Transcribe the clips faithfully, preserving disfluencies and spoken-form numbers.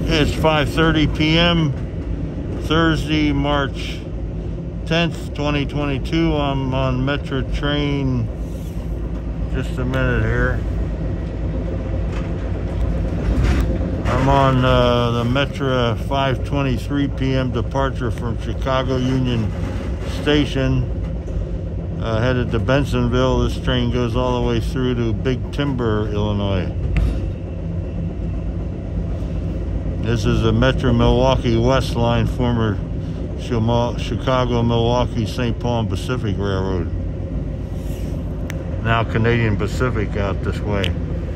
It's five thirty p m Thursday, March tenth, twenty twenty-two. I'm on Metra train. Just a minute here. I'm on uh, the Metra five twenty-three p m departure from Chicago Union Station, uh, headed to Bensenville. This train goes all the way through to Big Timber, Illinois. This is a Metra Milwaukee West Line, former Chicago, Milwaukee, Saint Paul and Pacific Railroad. Now Canadian Pacific out this way.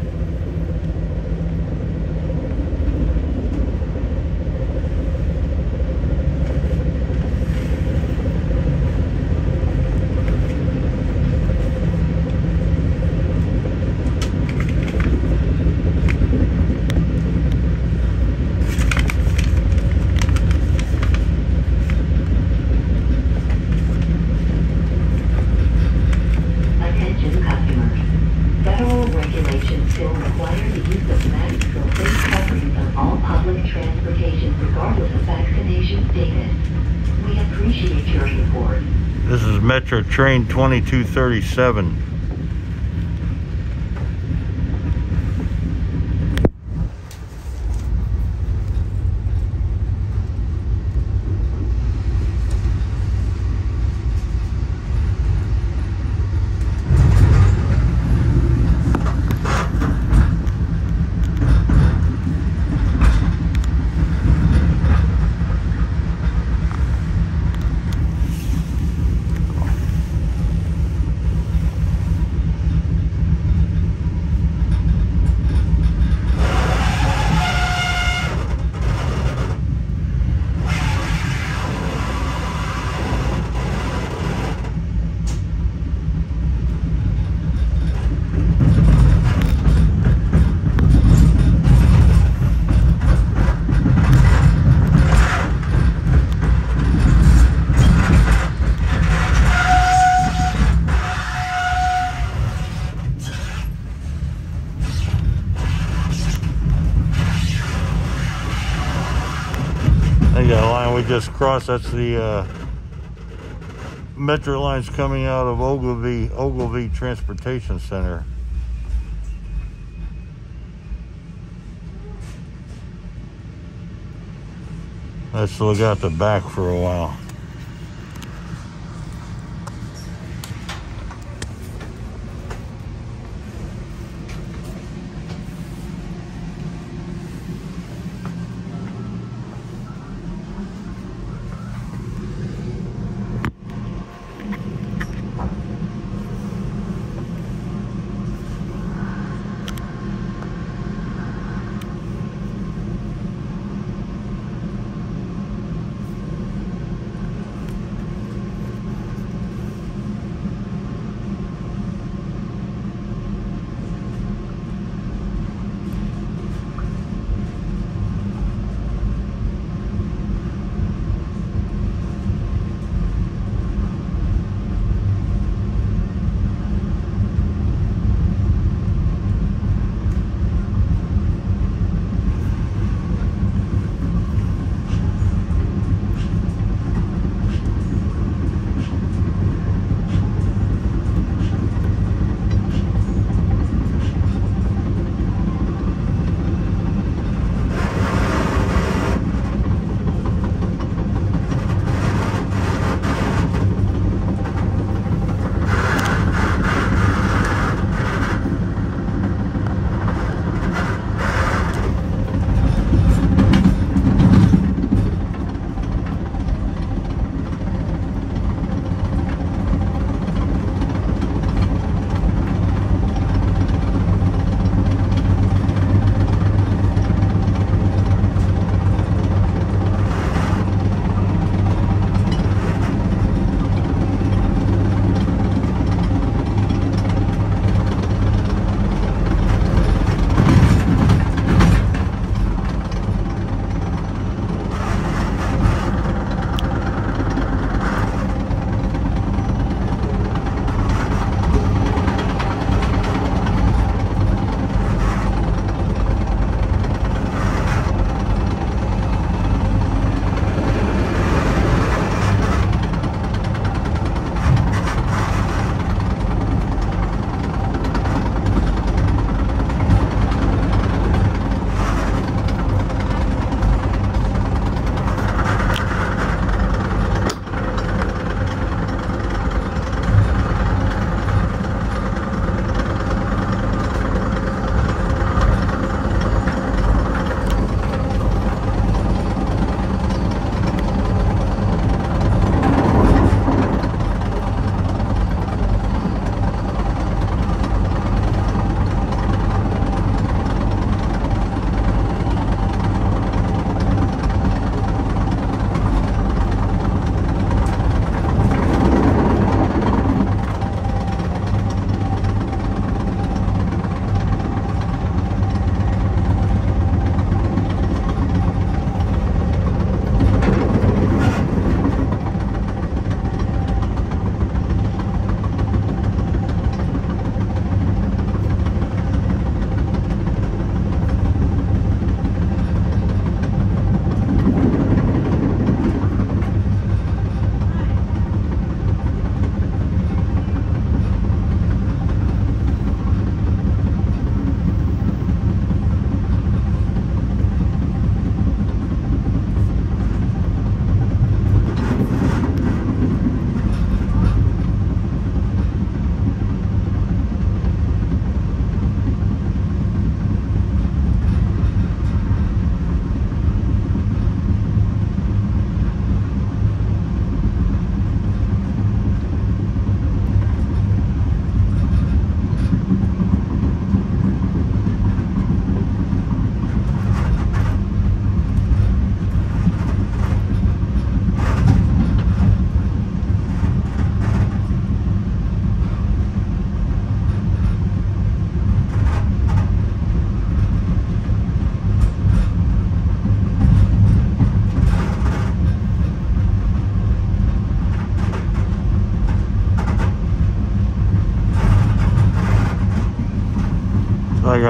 Regulations still require the use of masks or face coverings on all public transportation, regardless of vaccination status. We appreciate your support. This is Metra train twenty-two thirty-seven. The line we just crossed, that's the uh, Metra lines coming out of Ogilvie, Ogilvie Transportation Center. Let's look out the back for a while.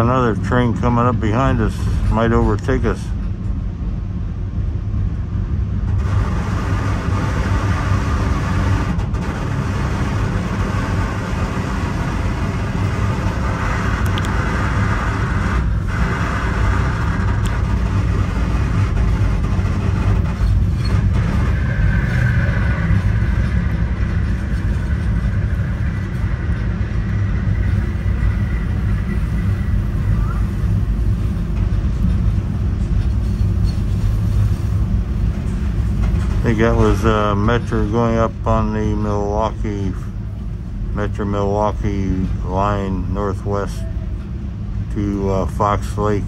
another train coming up behind us. Might overtake us. I think that was uh, Metra going up on the Milwaukee, Metra Milwaukee line northwest to uh, Fox Lake.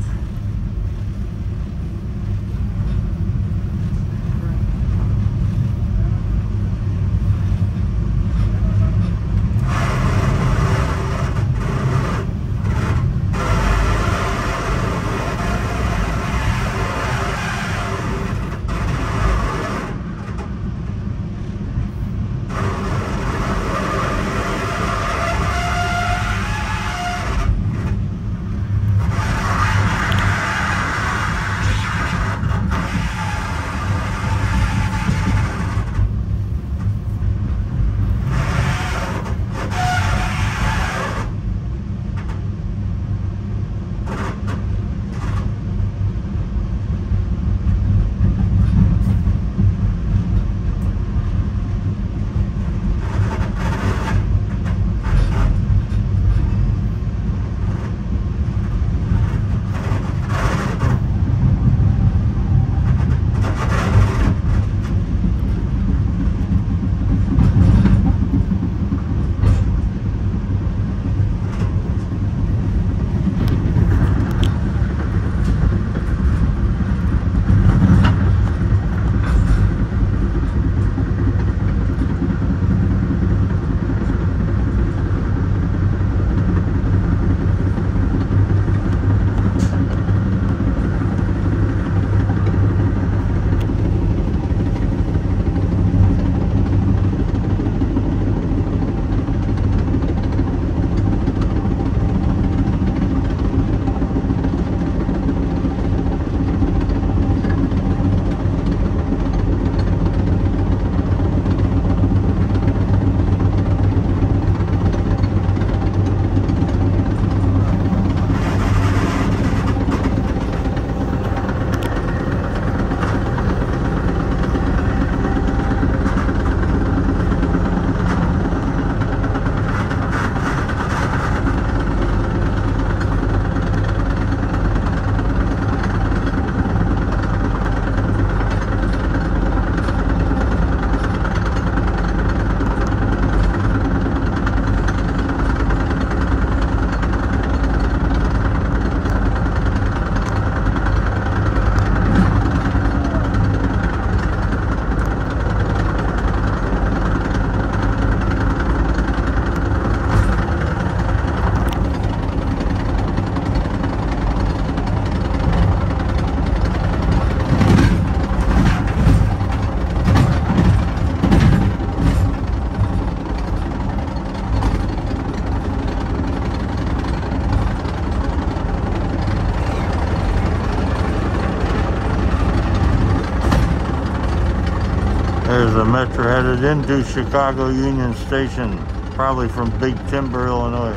There's a Metra headed into Chicago Union Station, probably from Big Timber, Illinois.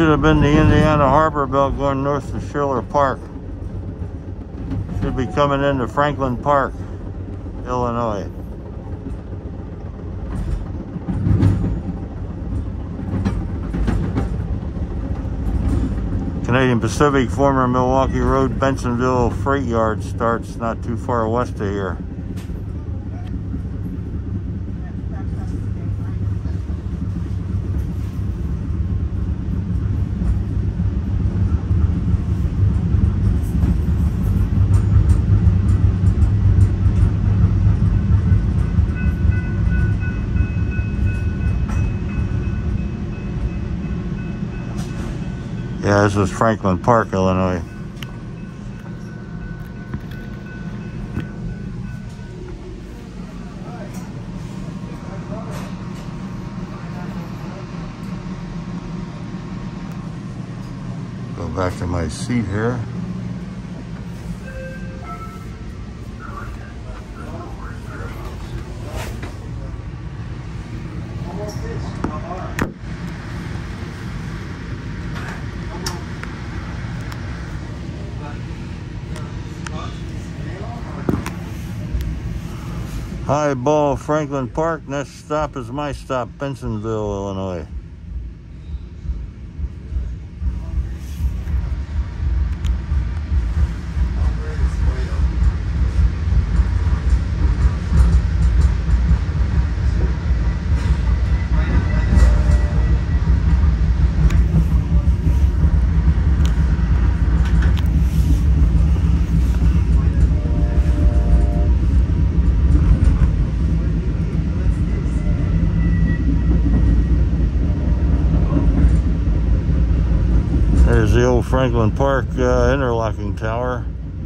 should have been the Indiana Harbor Belt going north to Schiller Park. Should be coming into Franklin Park, Illinois. Canadian Pacific, former Milwaukee Road, Bensenville Freight Yard starts not too far west of here. Yeah, this is Franklin Park, Illinois. Go back to my seat here. High ball, Franklin Park. Next stop is my stop, Bensenville, Illinois. There's the old Franklin Park uh, interlocking tower.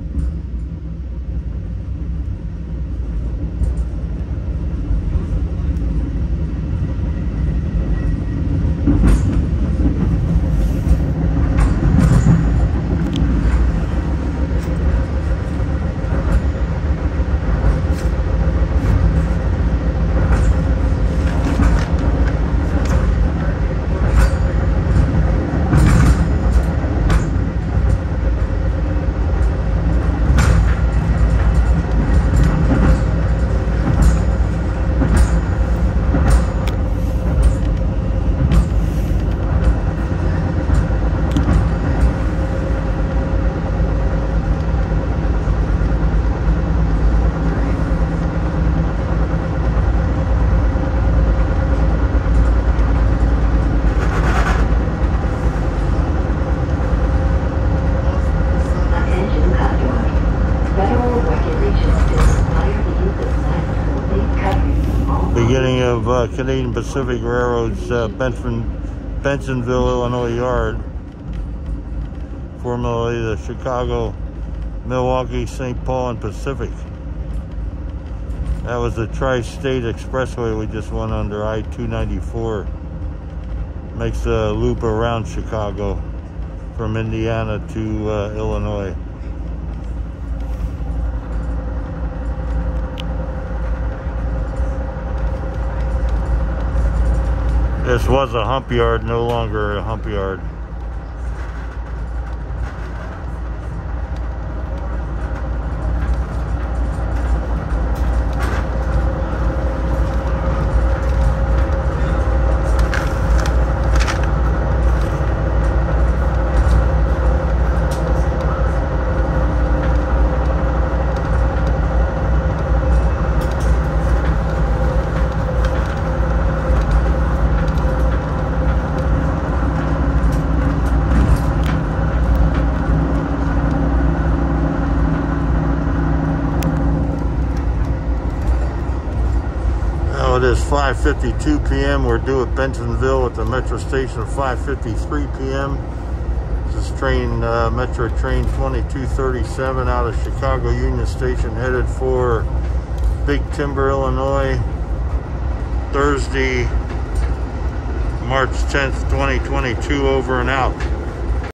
Beginning of uh, Canadian Pacific Railroad's uh, Benson, Bensenville, Illinois yard, formerly the Chicago, Milwaukee, Saint Paul, and Pacific. That was the Tri-State Expressway we just went under, I two ninety-four. Makes a loop around Chicago from Indiana to uh, Illinois. This was a hump yard, no longer a hump yard. It is five fifty-two p m We're due at Bensenville at the Metra station at five fifty-three p m This is train, uh, Metra train twenty-two thirty-seven out of Chicago Union Station, headed for Big Timber, Illinois, Thursday, March tenth, twenty twenty-two, over and out.